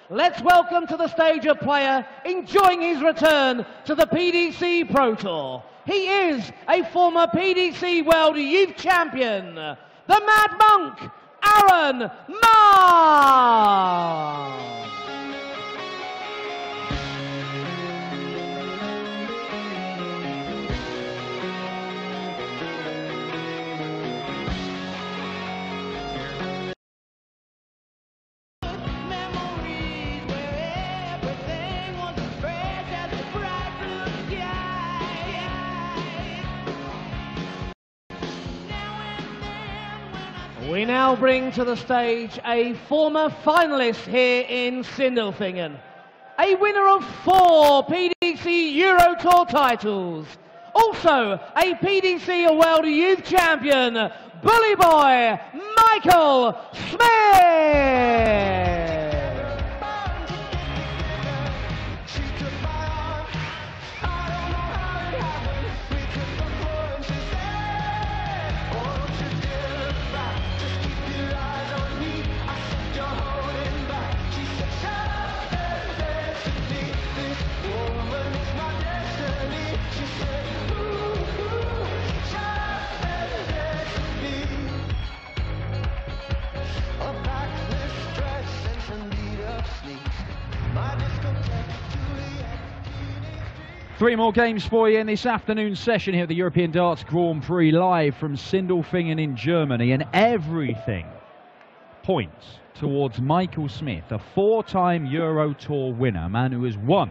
Let's welcome to the stage a player enjoying his return to the PDC Pro Tour. He is a former PDC World Youth Champion, the Mad Monk, Aaron Monk. We now bring to the stage a former finalist here in Sindelfingen, a winner of 4 PDC Euro Tour titles, also a PDC World Youth Champion, Bully Boy Michael Smith. Three more games for you in this afternoon session here at the European Darts Grand Prix, live from Sindelfingen in Germany, and everything points towards Michael Smith, a 4-time Euro Tour winner, a man who has won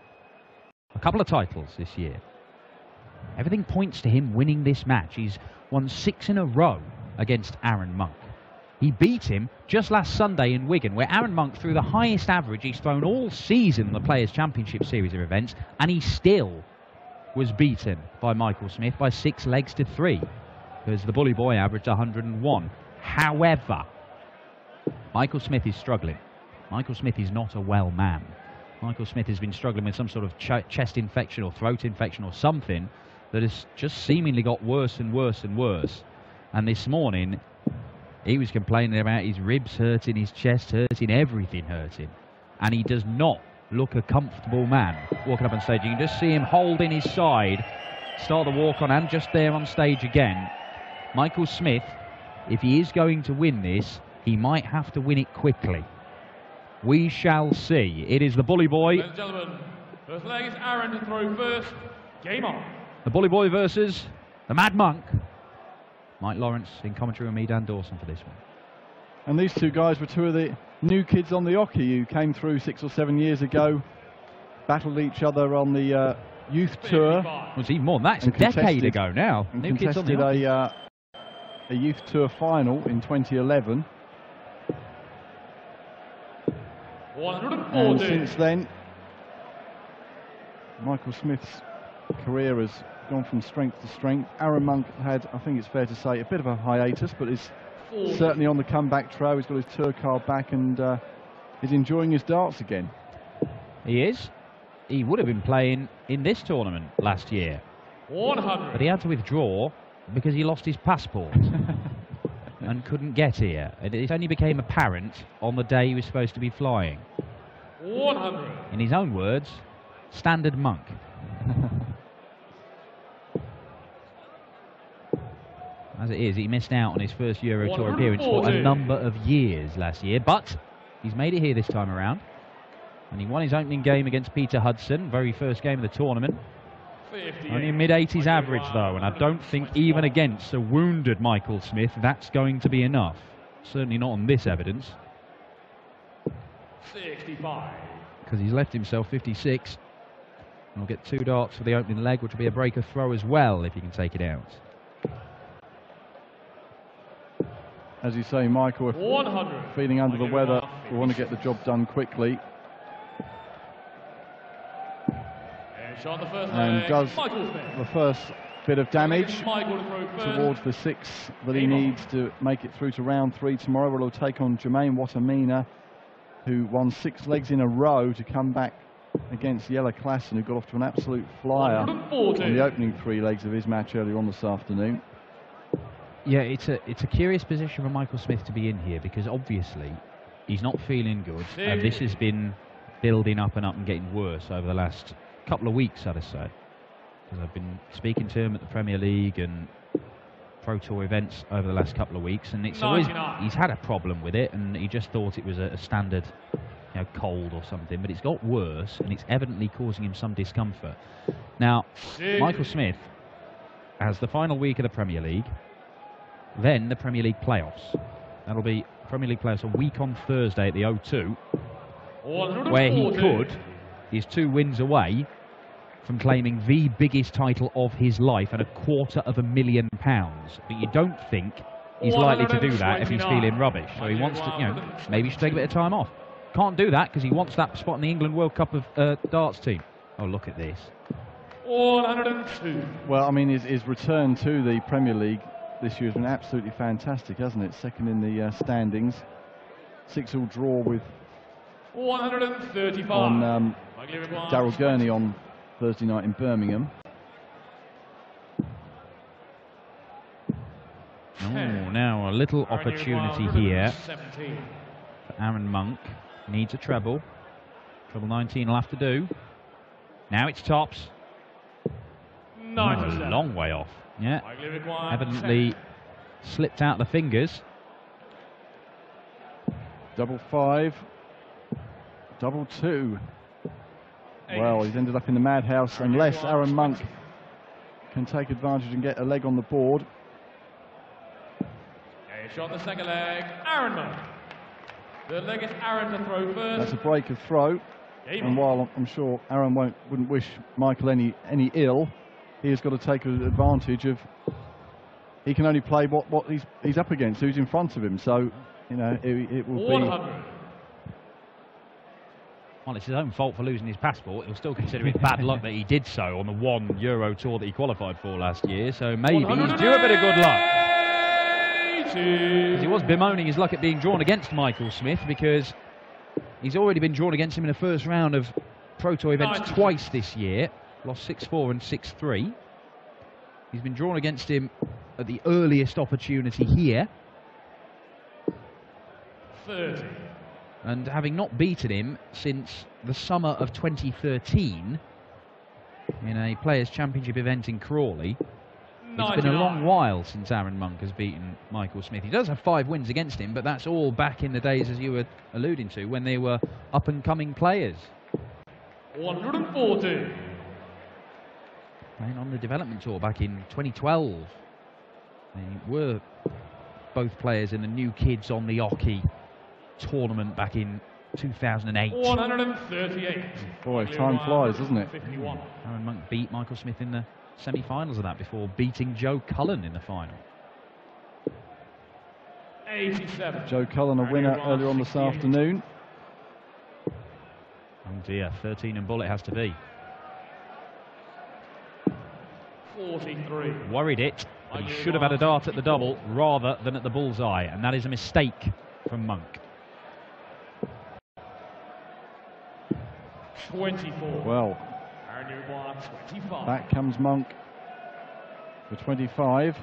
a couple of titles this year. Everything points to him winning this match. He's won 6 in a row against Aaron Monk. He beat him just last Sunday in Wigan, where Aaron Monk threw the highest average he's thrown all season in the Players' Championship series of events, and he still was beaten by Michael Smith by 6 legs to 3, because the Bully Boy averaged 101. However, Michael Smith is struggling. Michael Smith is not a well man. Michael Smith has been struggling with some sort of chest infection or throat infection or something that has just seemingly got worse and worse and worse. And this morning, he was complaining about his ribs hurting, his chest hurting, everything hurting. And he does not look a comfortable man walking up on stage. You can just see him holding his side, start the walk on, and just there on stage again. Michael Smith, if he is going to win this, he might have to win it quickly. We shall see. It is the Bully Boy. Ladies and gentlemen, first leg is Aaron to throw first. Game on. The Bully Boy versus the Mad Monk. Mike Lawrence in commentary with me, Dan Dawson, for this one. And these two guys were 2 of the new kids on the Oki who came through 6 or 7 years ago, battled each other on the youth tour. It was even more than that. It's a decade ago now. And New kids on the contested Oki. a youth tour final in 2011. 140. And since then, Michael Smith's career has gone from strength to strength. Aaron Monk had, I think it's fair to say, a bit of a hiatus, but is certainly on the comeback trail. He's got his tour card back and is enjoying his darts again. He is. He would have been playing in this tournament last year. 100. But he had to withdraw because he lost his passport and couldn't get here. It only became apparent on the day he was supposed to be flying. 100. In his own words, standard Monk. As it is, he missed out on his first Euro Tour appearance for a number of years last year, but he's made it here this time around. And he won his opening game against Peter Hudson, very first game of the tournament. Only a mid-80s average, though, and I don't think even against a wounded Michael Smith that's going to be enough. Certainly not on this evidence. 65. Because he's left himself 56. And we'll get 2 darts for the opening leg, which will be a breaker throw as well, if he can take it out. As you say, Michael, if 100. feeling under the weather, we want to get the job done quickly. And does the first bit of damage towards the 6 that he needs to make it through to round 3 tomorrow, where he'll take on Jermaine Watamina, who won 6 legs in a row to come back against Jelle Klassen, who got off to an absolute flyer on the opening 3 legs of his match earlier on this afternoon. Yeah, it's a curious position for Michael Smith to be in here, because obviously he's not feeling good, and this has been building up and getting worse over the last couple of weeks, I'd say. Because I've been speaking to him at the Premier League and Pro Tour events over the last couple of weeks, and it's always, he's had a problem with it, and he just thought it was a standard, you know, cold or something, but it's got worse, and it's evidently causing him some discomfort. Now, Michael Smith has the final week of the Premier League, then the Premier League playoffs. That'll be Premier League playoffs a week on Thursday at the O2, where he could, he's 2 wins away from claiming the biggest title of his life at £250,000. But you don't think he's likely to do that if he's feeling rubbish. So he wants to, you know, maybe he should take a bit of time off. Can't do that because he wants that spot in the England World Cup of darts team. Oh, look at this. 102. Well, I mean, his return to the Premier League this year has been absolutely fantastic, hasn't it? Second in the standings. 6-all draw with 135 on Daryl Gurney on Thursday night in Birmingham. Oh, now a little opportunity here for Aaron Monk. Needs a treble. Treble 19 will have to do. Now it's tops. Oh, a long way off. Yeah, evidently slipped out the fingers. Double 5. Double 2. Well, he's ended up in the madhouse unless Aaron Monk can take advantage and get a leg on the board. Shot the second leg, Aaron Monk. The leg is Aaron to throw first. That's a break of throw. And while I'm sure Aaron wouldn't wish Michael any ill, he has got to take advantage of. He can only play what he's up against, who's in front of him. So, you know, it will 100. be. Well, it's his own fault for losing his passport. He'll still consider it bad luck that he did so on the 1 Euro tour that he qualified for last year. So maybe he's due a bit of good luck. Because he was bemoaning his luck at being drawn against Michael Smith, because he's already been drawn against him in the first round of Pro Tour events twice this year. Lost 6-4 and 6-3. He's been drawn against him at the earliest opportunity here. 30. And having not beaten him since the summer of 2013 in a Players' Championship event in Crawley, it's been a long while since Aaron Monk has beaten Michael Smith. He does have 5 wins against him, but that's all back in the days, as you were alluding to, when they were up-and-coming players. 140. Playing on the development tour back in 2012. They were both players in the New Kids on the Oki tournament back in 2008. 138. Boy, time flies, doesn't it? 51. Aaron Monk beat Michael Smith in the semi-finals of that before beating Joe Cullen in the final. 87. Joe Cullen, a winner earlier on this afternoon. Oh dear, 13 and bullet has to be. 43. Worried it, but he should have had a dart at the double rather than at the bullseye, and that is a mistake from Monk. 24. Well, 25. back comes Monk for 25.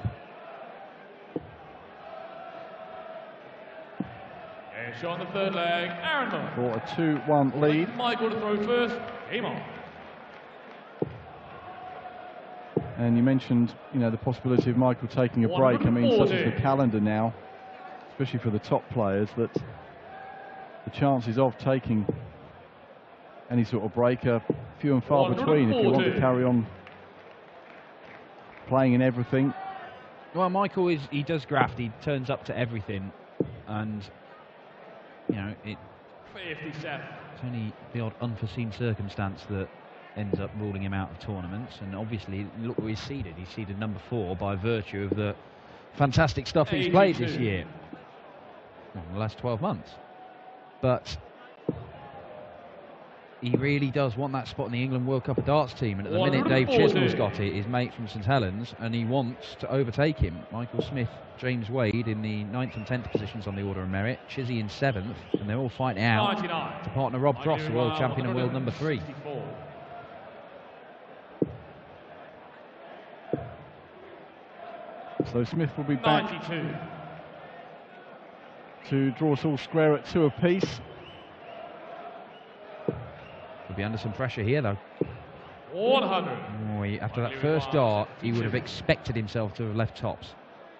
And shot on the third leg, Aaron Monk. For a 2-1 lead. Michael to throw first, game on. And you mentioned, you know, the possibility of Michael taking a break. I mean, such as the calendar now, especially for the top players, that the chances of taking any sort of break are few and far between if you want to carry on playing in everything. Well, Michael he does graft, he turns up to everything, and you know, it's 57. only the odd unforeseen circumstance that ends up ruling him out of tournaments. And obviously, look where he's seeded. He's seeded number 4 by virtue of the fantastic stuff he's played this year, well, in the last 12 months. But he really does want that spot in the England World Cup of Darts team, and at the minute Dave Chisnell's got it, his mate from St Helens, and he wants to overtake him. Michael Smith, James Wade in the 9th and 10th positions on the order of merit, Chizzy in 7th, and they're all fighting out 99. to partner Rob Cross, the world champion and world number 3. 64. So Smith will be back 92. to draw us all square at 2 apiece. Could be under some pressure here, though. 100. Oh, after that first dart, he would have expected himself to have left tops.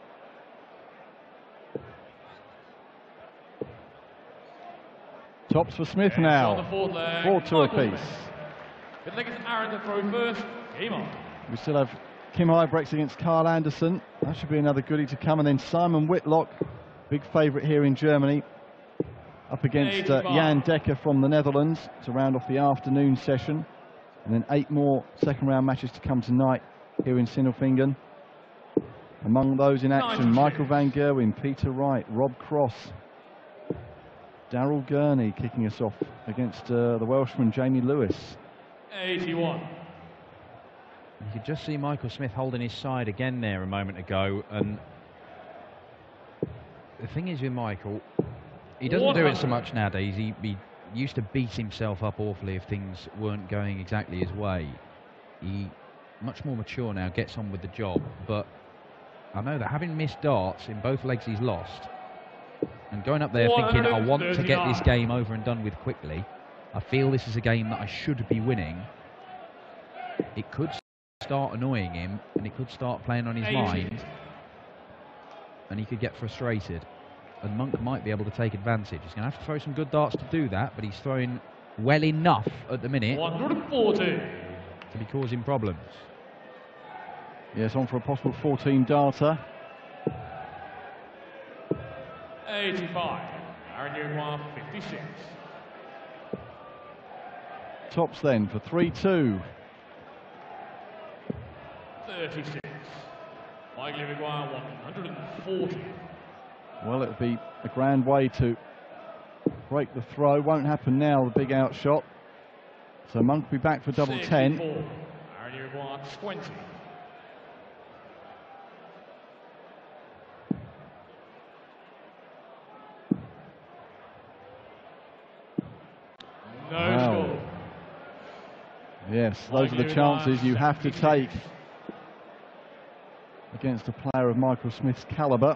Tops for Smith now. 4-2 apiece. Good leg is Aaron to throw first. Game on. We still have Kim Huybrechts against Kyle Anderson. That should be another goodie to come. And then Simon Whitlock, big favourite here in Germany, up against Jan Dekker from the Netherlands to round off the afternoon session. And then 8 more second round matches to come tonight here in Sindelfingen. Among those in action, Michael van Gerwen, Peter Wright, Rob Cross, Daryl Gurney kicking us off against the Welshman Jamie Lewis. 81. You could just see Michael Smith holding his side again there a moment ago, and the thing is with Michael, he doesn't do it so much nowadays. He used to beat himself up awfully if things weren't going exactly his way. He much more mature now, gets on with the job, but I know that having missed darts in both legs he's lost, and going up there thinking I want to get this game over and done with quickly, I feel this is a game that I should be winning, it could start annoying him and it could start playing on his mind and he could get frustrated, and Monk might be able to take advantage. He's going to have to throw some good darts to do that, but he's throwing well enough at the minute 140 to be causing problems. Yes, on for a possible 14 darter. 85. Aaron Uruguay 56. Tops then for 3-2. 36. Michael Uruguay 140. Well, it would be a grand way to break the throw. Won't happen now, the big outshot. So Monk will be back for double 10. Aaron Uruguay 20. No score. Yes, those are the chances you have to take against a player of Michael Smith's calibre.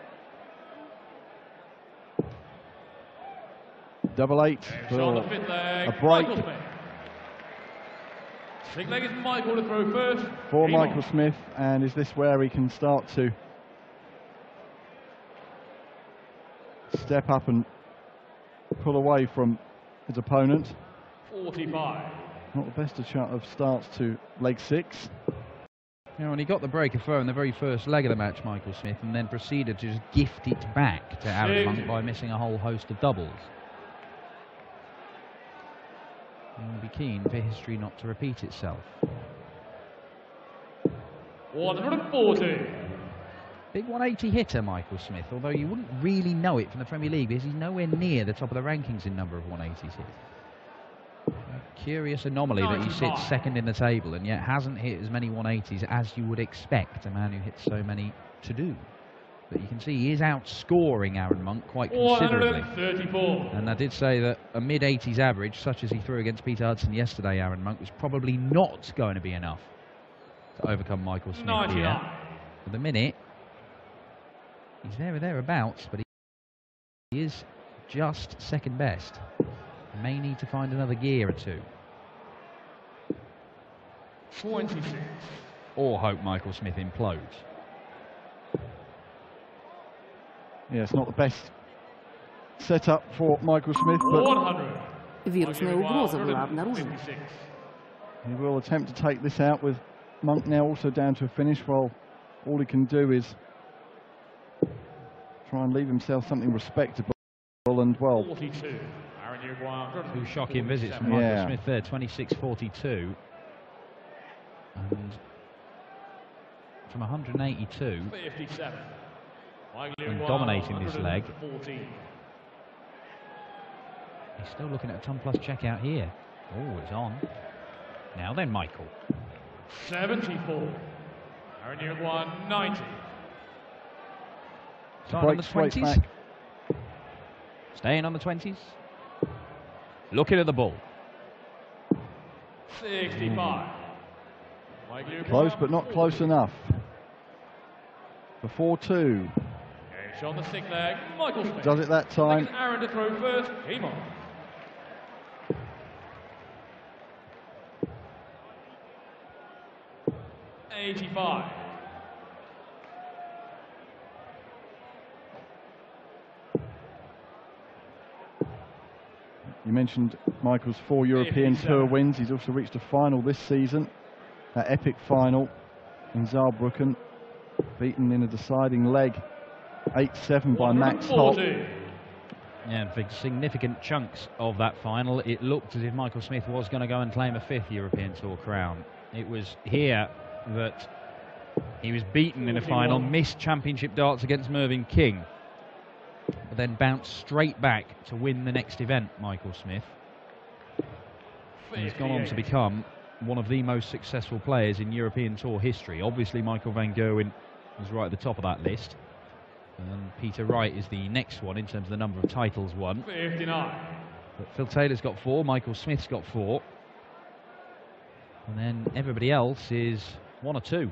Double 8 for a break. Big leg is Michael to throw first. For Michael Smith, and is this where he can start to step up and pull away from his opponent? 45. Not the best of starts to leg 6. You know, when he got the break of throw in the very first leg of the match, Michael Smith, and then proceeded to just gift it back to Aaron Monk by missing a whole host of doubles. He'll be keen for history not to repeat itself. 140. Big 180 hitter, Michael Smith, although you wouldn't really know it from the Premier League because he's nowhere near the top of the rankings in number of 180s hit. A curious anomaly that he sits second in the table and yet hasn't hit as many 180s as you would expect a man who hits so many to do. But you can see he is outscoring Aaron Monk quite considerably. 134. And I did say that a mid-80s average, such as he threw against Peter Hudson yesterday, Aaron Monk, was probably not going to be enough to overcome Michael Smith 99. here. For the minute, he's there or thereabouts, but he is just second best. He may need to find another gear or two. 26. Or hope Michael Smith implodes. Yeah, it's not the best setup for Michael Smith, but 100. Вирусная угроза была обнаружена. he will attempt to take this out with Monk now also down to a finish, while all he can do is try and leave himself something respectable and, well, 42. Aaron Uruguay. 2 shocking visits from Michael Smith there, 26-42. And from 182, 57. and dominating this leg, he's still looking at a ton plus check out here. Oh, it's on. Now then, Michael. 74. Aaron Uruguay 90. Starting on the 20s. Staying on the 20s. Looking at the ball. 65. Close but not close enough. For 4-2. On the sick leg, Michael Smith. Does it that time. Aaron to throw first, game on. $85. You mentioned Michael's 4 European Tour wins. He's also reached a final this season, that epic final in Saarbrücken, beaten in a deciding leg 8-7 by Max Hopp. Yeah, big significant chunks of that final. It looked as if Michael Smith was going to go and claim a 5th European Tour crown. It was here that he was beaten in a final, missed championship darts against Mervyn King, but then bounced straight back to win the next event, Michael Smith. And he's gone on to become one of the most successful players in European Tour history. Obviously, Michael van Gerwen was right at the top of that list. And Peter Wright is the next one in terms of the number of titles won. 59. But Phil Taylor's got 4, Michael Smith's got 4. And then everybody else is 1 or 2.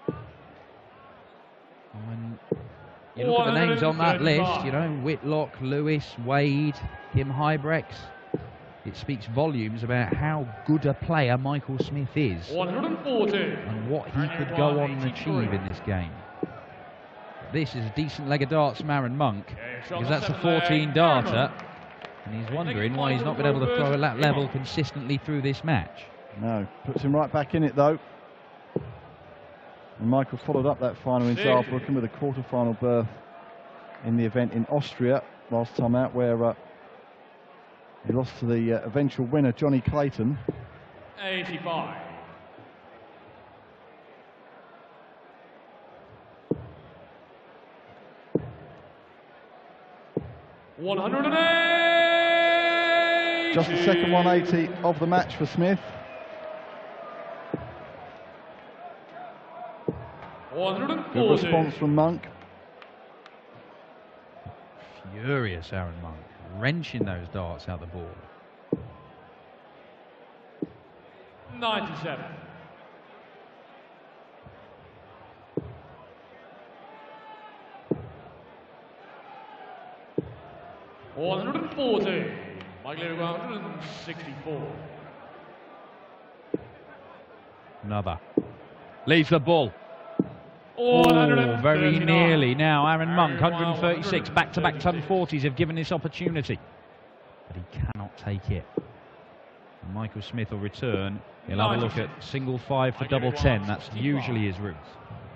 And when you look at the names on that list, you know, Whitlock, Lewis, Wade, Kim Huybrechts, it speaks volumes about how good a player Michael Smith is. 140. And what he could go on and achieve in this game. This is a decent leg of darts from Aaron Monk, because that's a 14 darter, and he's wondering why he's not been able to throw at that level consistently through this match. No, puts him right back in it though. And Michael followed up that final in Saarbrücken with a quarter-final berth in the event in Austria last time out, where he lost to the eventual winner, Johnny Clayton. 85. $180. Just the second 180 of the match for Smith. 140. Good response from Monk. Furious Aaron Monk, wrenching those darts out the board. 97. $140. Mike Leary, 164. Another. Leaves the ball. Oh, very nearly. Now Aaron Monk, 136. Back-to-back ton 40s have given this opportunity. But he cannot take it. And Michael Smith will return. He'll have a look at single 5 for double 10. That's usually his route.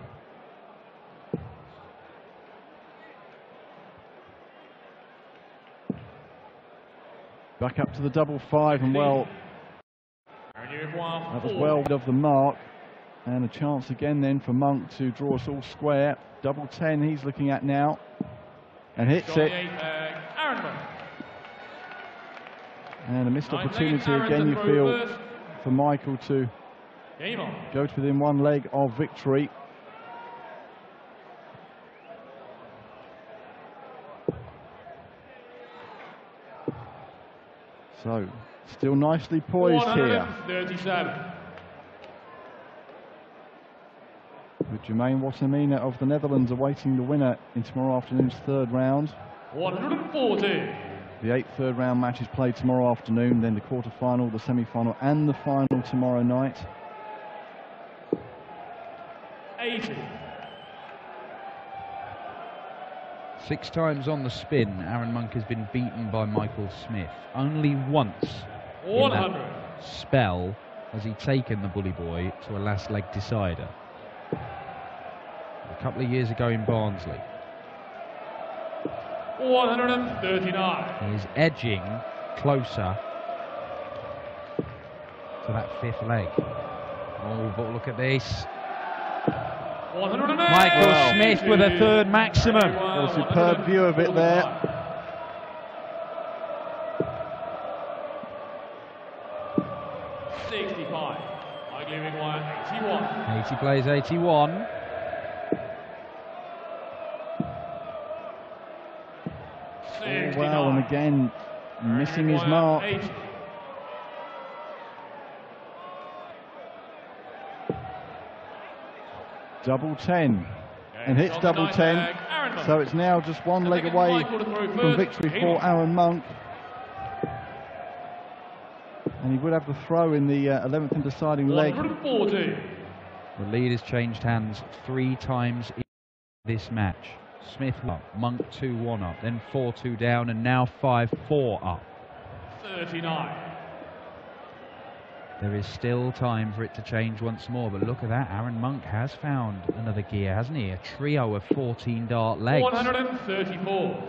Back up to the double 5, and well, that was well of the mark. And a chance again then for Monk to draw us all square. Double 10 he's looking at now, and hits it. And a missed opportunity again, you feel, for Michael to go to within one leg of victory. So, still nicely poised here. 137. With Jermaine Wattimena of the Netherlands awaiting the winner in tomorrow afternoon's 3rd round. 140. The 8 third round matches played tomorrow afternoon, then the quarter-final, the semi-final and the final tomorrow night. 80. 6 times on the spin, Aaron Monk has been beaten by Michael Smith. Only once in that spell has he taken the bully boy to a last leg decider. A couple of years ago in Barnsley. 139. He's edging closer to that 5th leg. Oh, but look at this. 108. Michael Smith with a 3rd maximum. Got a superb view of it there. $65. Mike Leary, 81. 80 plays 81. Oh, well, and again, missing his mark. 80. Double 10. and hits double 10. So it's now just one leg away from victory for Aaron Monk. And he would have the throw in the 11th and deciding leg. The lead has changed hands 3 times in this match. Smith up, Monk 2-1 up, then 4-2 down, and now 5-4 up. 39. There is still time for it to change once more, but look at that. Aaron Monk has found another gear, hasn't he? A trio of 14 dart legs. 134.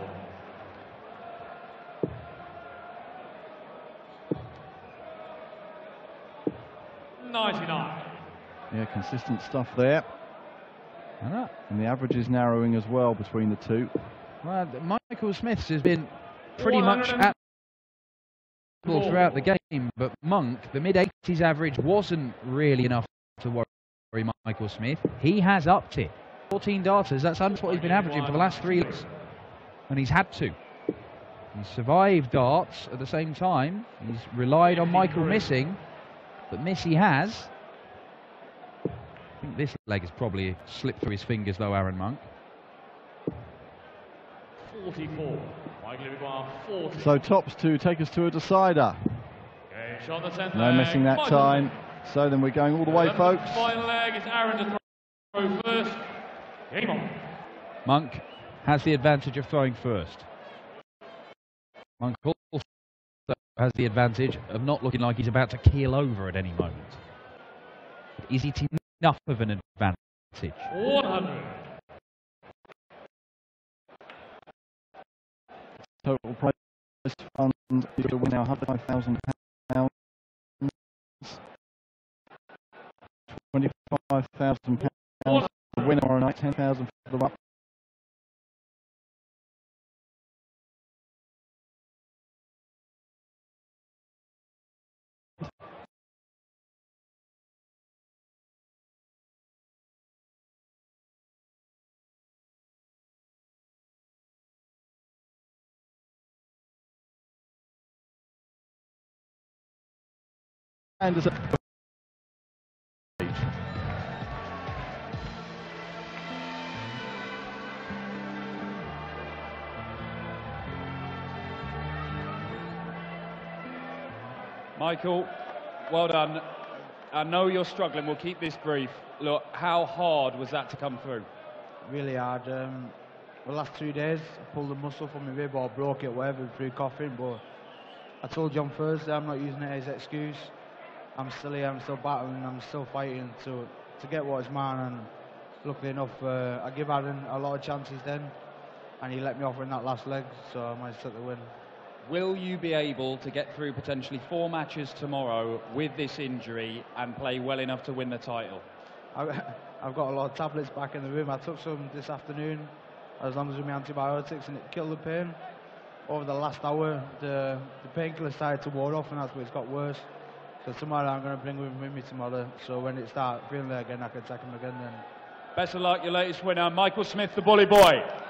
$99. Yeah, consistent stuff there. And the average is narrowing as well between the two. Well, Michael Smith's has been pretty much at throughout the game, but Monk, the mid-80s average wasn't really enough to worry Michael Smith. He has upped it. 14 darters, that's what he's been averaging for the last 3 legs. And he's had to. He's survived darts at the same time. He's relied on Michael missing, but miss he has. I think this leg has probably slipped through his fingers though, Aaron Monk. 44. So tops to take us to a decider. No missing that time. So then we're going all the way, folks. Final leg is Aaron to throw first. Game on. Monk has the advantage of throwing first. Monk also has the advantage of not looking like he's about to keel over at any moment. Is it enough of an advantage? 100. Total prize fund is to win now £105,000. £25,000 for the winner tomorrow night, £10,000 for the up. Anderson. Michael, well done. I know you're struggling. We'll keep this brief. Look, how hard was that to come through? Really hard. The last 2 days, I pulled a muscle from my rib or broke it, whatever, through coughing. But I told you on Thursday I'm not using it as an excuse. I'm still here, I'm still battling, I'm still fighting to get what is mine, and luckily enough, I gave Aaron a lot of chances then, and he let me off in that last leg, so I managed to take the win. Will you be able to get through potentially 4 matches tomorrow with this injury and play well enough to win the title? I've got a lot of tablets back in the room. I took some this afternoon, as long as with my antibiotics, and it killed the pain. Over the last hour, the painkiller started to wear off, and that's where it's got worse. So tomorrow I'm going to bring him with me tomorrow, so when it starts feeling it again, I can take him again then. Best of luck, your latest winner, Michael Smith, the Bully Boy.